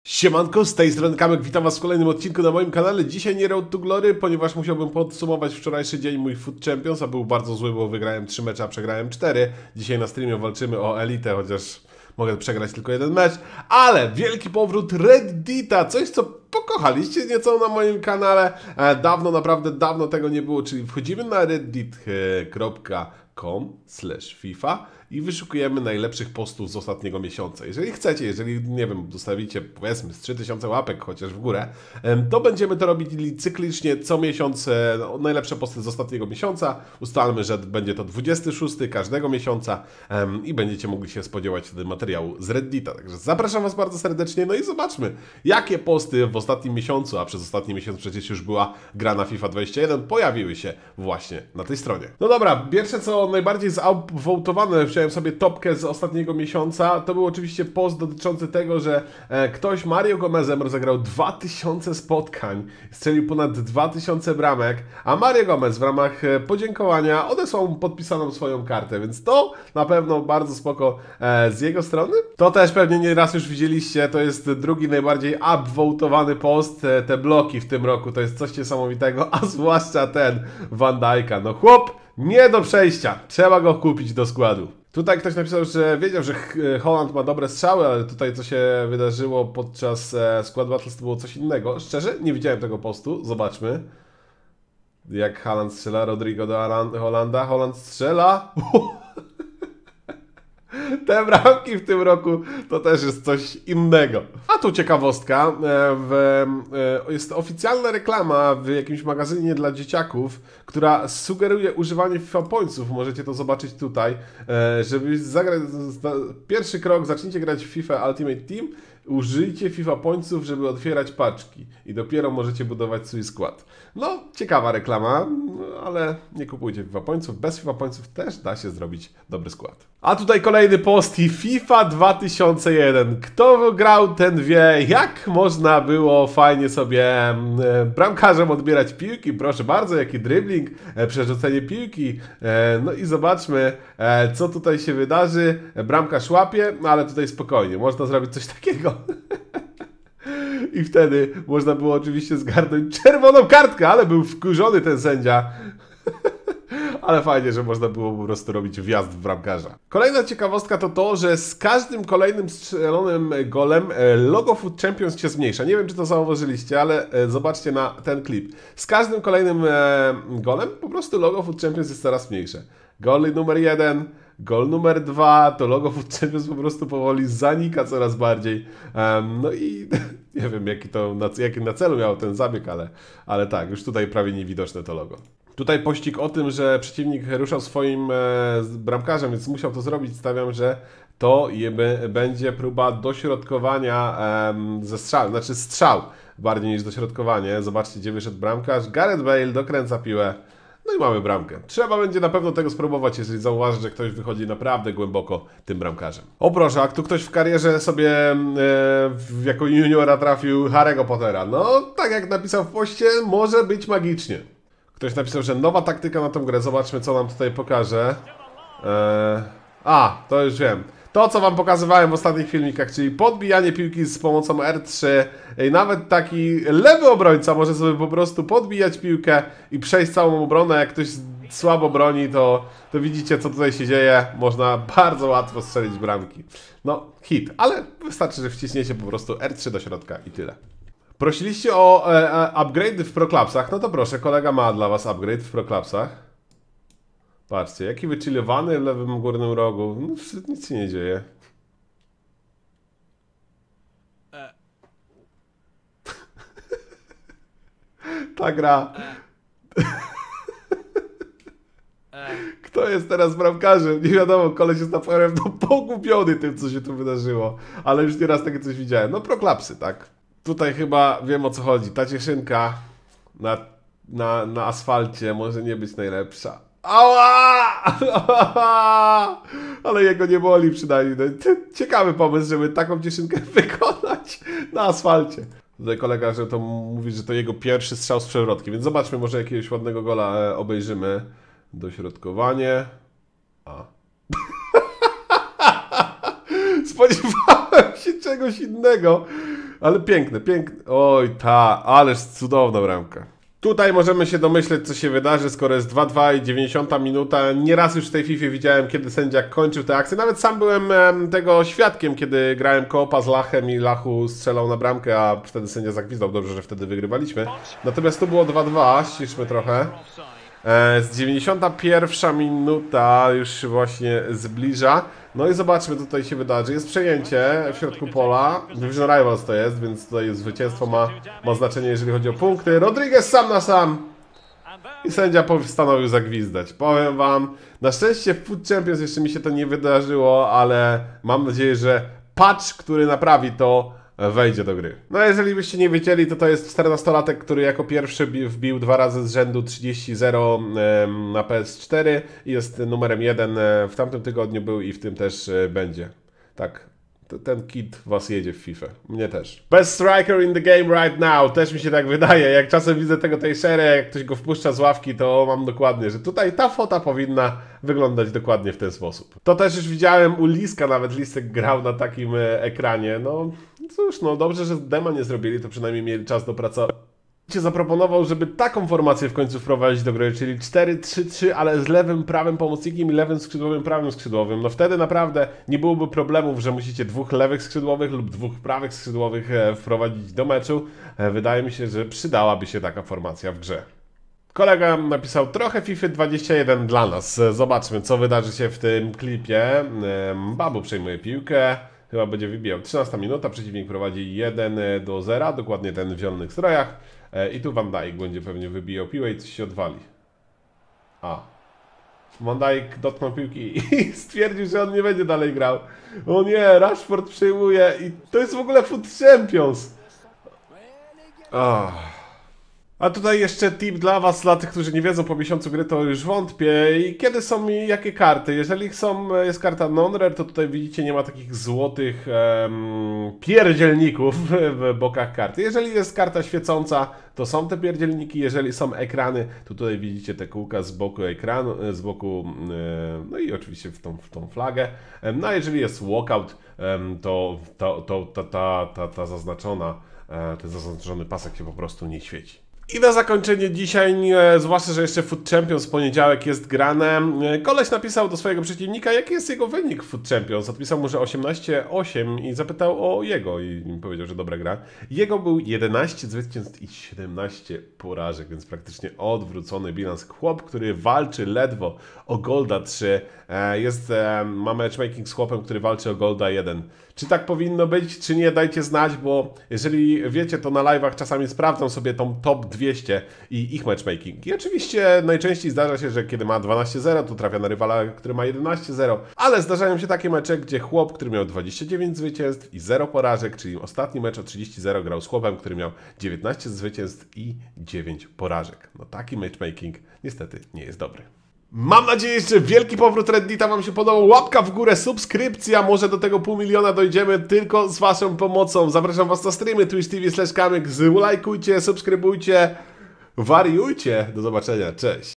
Siemanko, z tej strony Kamek, witam was w kolejnym odcinku na moim kanale. Dzisiaj nie Road to Glory, ponieważ musiałbym podsumować wczorajszy dzień mój Food Champions, a był bardzo zły, bo wygrałem 3 mecze, a przegrałem 4. Dzisiaj na streamie walczymy o elitę, chociaż mogę przegrać tylko jeden mecz. Ale wielki powrót Reddita, coś co pokochaliście nieco na moim kanale. Dawno, naprawdę dawno tego nie było, czyli wchodzimy na reddit.com/FIFA i wyszukujemy najlepszych postów z ostatniego miesiąca. Jeżeli chcecie, jeżeli, nie wiem, zostawicie powiedzmy z 3000 łapek chociaż w górę, to będziemy to robili cyklicznie co miesiąc, najlepsze posty z ostatniego miesiąca. Ustalmy, że będzie to 26 każdego miesiąca i będziecie mogli się spodziewać wtedy materiału z Reddita. Także zapraszam was bardzo serdecznie, no i zobaczmy, jakie posty w ostatnim miesiącu, a przez ostatni miesiąc przecież już była gra na FIFA 21, pojawiły się właśnie na tej stronie. No dobra, pierwsze co najbardziej zupvotowane, wziąłem sobie topkę z ostatniego miesiąca, to był oczywiście post dotyczący tego, że ktoś Mario Gomezem rozegrał 2000 spotkań, strzelił ponad 2000 bramek, a Mario Gomez w ramach podziękowania odesłał mu podpisaną swoją kartę, więc to na pewno bardzo spoko z jego strony. To też pewnie nie raz już widzieliście, to jest drugi najbardziej upvotowany post, te bloki w tym roku, to jest coś niesamowitego, a zwłaszcza ten Van Dijk'a, no chłop nie do przejścia, trzeba go kupić do składu. Tutaj ktoś napisał, że wiedział, że Holland ma dobre strzały, ale tutaj co się wydarzyło podczas Squad Battles to było coś innego. Szczerze, nie widziałem tego postu, zobaczmy. Jak Haaland strzela, Rodrigo do Hollanda, Holland strzela. Te bramki w tym roku to też jest coś innego. A tu ciekawostka, jest oficjalna reklama w jakimś magazynie dla dzieciaków, która sugeruje używanie FIFA Pointsów, możecie to zobaczyć tutaj, żeby zagrać, pierwszy krok, zacznijcie grać w FIFA Ultimate Team, użyjcie FIFA Pointsów, żeby otwierać paczki i dopiero możecie budować swój skład. No, ciekawa reklama, ale nie kupujcie FIFA Pointsów, bez FIFA Pointsów też da się zrobić dobry skład. A tutaj kolejny post i FIFA 2001. Kto grał, ten wie, jak można było fajnie sobie bramkarzom odbierać piłki. Proszę bardzo, jaki dribbling, przerzucenie piłki. No i zobaczmy, co tutaj się wydarzy. Bramkarz łapie, no ale tutaj spokojnie, można zrobić coś takiego. I wtedy można było oczywiście zgarnąć czerwoną kartkę, ale był wkurzony ten sędzia. Ale fajnie, że można było po prostu robić wjazd w bramkarza. Kolejna ciekawostka to to, że z każdym kolejnym strzelonym golem logo Food Champions się zmniejsza. Nie wiem, czy to zauważyliście, ale zobaczcie na ten klip. Z każdym kolejnym golem po prostu logo Food Champions jest coraz mniejsze. Gol numer 1, gol numer 2, to logo Food Champions po prostu powoli zanika coraz bardziej. No i nie wiem, jaki na celu miał ten zabieg, ale tak, już tutaj prawie niewidoczne to logo. Tutaj pościg o tym, że przeciwnik ruszał swoim bramkarzem, więc musiał to zrobić. Stawiam, że to będzie próba dośrodkowania ze strzału, znaczy strzał bardziej niż dośrodkowanie. Zobaczcie, gdzie wyszedł bramkarz. Gareth Bale dokręca piłę. No i mamy bramkę. Trzeba będzie na pewno tego spróbować, jeżeli zauważy, że ktoś wychodzi naprawdę głęboko tym bramkarzem. O proszę, a tu ktoś w karierze sobie jako juniora trafił Harry'ego Pottera. No, tak jak napisał w poście, może być magicznie. Ktoś napisał, że nowa taktyka na tą grę. Zobaczmy, co nam tutaj pokaże. To już wiem. To, co wam pokazywałem w ostatnich filmikach, czyli podbijanie piłki z pomocą R3. I nawet taki lewy obrońca może sobie po prostu podbijać piłkę i przejść całą obronę. Jak ktoś słabo broni, to widzicie, co tutaj się dzieje. Można bardzo łatwo strzelić bramki. No, hit. Ale wystarczy, że wciśniecie po prostu R3 do środka i tyle. Prosiliście o upgrade w ProClubsach, no to proszę, kolega ma dla was upgrade w ProClubsach. Patrzcie, jaki wychillowany w lewym górnym rogu, no, nic się nie dzieje. Ta gra. Kto jest teraz bramkarzem? Nie wiadomo, koleś jest na pewno pogubiony tym, co się tu wydarzyło. Ale już nieraz takie coś widziałem. No ProClubsy, tak. Tutaj chyba wiem, o co chodzi. Ta cieszynka na asfalcie może nie być najlepsza. Ała! Ale jego nie boli przynajmniej. Ciekawy pomysł, żeby taką cieszynkę wykonać na asfalcie. Tutaj kolega, że to mówi, że to jego pierwszy strzał z przewrotki, więc zobaczmy, może jakiegoś ładnego gola obejrzymy. Dośrodkowanie. Spodziewałem się czegoś innego. Ale piękne, piękne. Oj, ależ cudowna bramka. Tutaj możemy się domyśleć, co się wydarzy, skoro jest 2-2 i 90 minuta. Nieraz już w tej FIFA widziałem, kiedy sędzia kończył tę akcję. Nawet sam byłem tego świadkiem, kiedy grałem koopa z Lachem i Lachu strzelał na bramkę, a wtedy sędzia zagwizdał. Dobrze, że wtedy wygrywaliśmy. Natomiast tu było 2-2, ściszmy trochę. Z 91 minuta już się właśnie zbliża. No i zobaczmy, co tutaj się wydarzy. Jest przejęcie w środku pola. Division Rivals to jest, więc tutaj zwycięstwo ma znaczenie, jeżeli chodzi o punkty. Rodriguez sam na sam. I sędzia postanowił zagwizdać. Powiem wam, na szczęście w Foot Champions jeszcze mi się to nie wydarzyło, ale mam nadzieję, że patch, który naprawi to, wejdzie do gry. No jeżeli byście nie wiedzieli, to jest 14-latek, który jako pierwszy wbił 2 razy z rzędu 30-0 na PS4 i jest numerem 1. W tamtym tygodniu był i w tym też będzie. Tak. Ten kid was jedzie w FIFA. Mnie też. Best striker in the game right now. Też mi się tak wydaje. Jak czasem widzę tego Teixeira, jak ktoś go wpuszcza z ławki, to mam dokładnie, że tutaj ta fota powinna wyglądać dokładnie w ten sposób. To też już widziałem u Liska, nawet Lisek grał na takim ekranie. No cóż, no dobrze, że dema nie zrobili, to przynajmniej mieli czas do pracy. Zaproponował, żeby taką formację w końcu wprowadzić do gry, czyli 4-3-3, ale z lewym prawym pomocnikiem i lewym skrzydłowym, prawym skrzydłowym. No wtedy naprawdę nie byłoby problemów, że musicie 2 lewych skrzydłowych lub 2 prawych skrzydłowych wprowadzić do meczu. Wydaje mi się, że przydałaby się taka formacja w grze. Kolega napisał trochę FIFA 21 dla nas. Zobaczmy, co wydarzy się w tym klipie. Babu przejmuje piłkę. Chyba będzie wybijał. 13 minuta, przeciwnik prowadzi 1-0, dokładnie ten w zielonych strojach. I tu Van Dijk będzie pewnie wybijał piłę i coś się odwali. Van Dijk dotknął piłki i stwierdził, że on nie będzie dalej grał. O nie, Rashford przejmuje i to jest w ogóle Foot Champions. A tutaj jeszcze tip dla was, dla tych, którzy nie wiedzą, po miesiącu gry to już wątpię. I kiedy są i jakie karty? Jeżeli jest karta non-rare, to tutaj widzicie, nie ma takich złotych pierdzielników w bokach karty. Jeżeli jest karta świecąca, to są te pierdzielniki. Jeżeli są ekrany, to tutaj widzicie te kółka z boku ekranu, z boku, no i oczywiście w tą flagę. No a jeżeli jest walkout, to ta zaznaczona, ten zaznaczony pasek się po prostu nie świeci. I na zakończenie dzisiaj, zwłaszcza, że jeszcze Foot Champions w poniedziałek jest grane, koleś napisał do swojego przeciwnika, jaki jest jego wynik w Foot Champions. Odpisał mu, że 18-8 i zapytał o jego i powiedział, że dobra gra. Jego był 11 zwycięstw i 17 porażek, więc praktycznie odwrócony bilans. Chłop, który walczy ledwo o Golda 3, ma matchmaking z chłopem, który walczy o Golda 1. Czy tak powinno być, czy nie? Dajcie znać, bo jeżeli wiecie, to na live'ach czasami sprawdzam sobie tą top 200 i ich matchmaking. I oczywiście najczęściej zdarza się, że kiedy ma 12-0, to trafia na rywala, który ma 11-0, ale zdarzają się takie mecze, gdzie chłop, który miał 29 zwycięstw i 0 porażek, czyli ostatni mecz o 30-0 grał z chłopem, który miał 19 zwycięstw i 9 porażek. No taki matchmaking niestety nie jest dobry. Mam nadzieję, że wielki powrót Reddita wam się podobał. Łapka w górę, subskrypcja, może do tego 500 000 dojdziemy tylko z waszą pomocą. Zapraszam was na streamy Twitch TV/Kamyk. Lajkujcie, subskrybujcie, wariujcie. Do zobaczenia, cześć.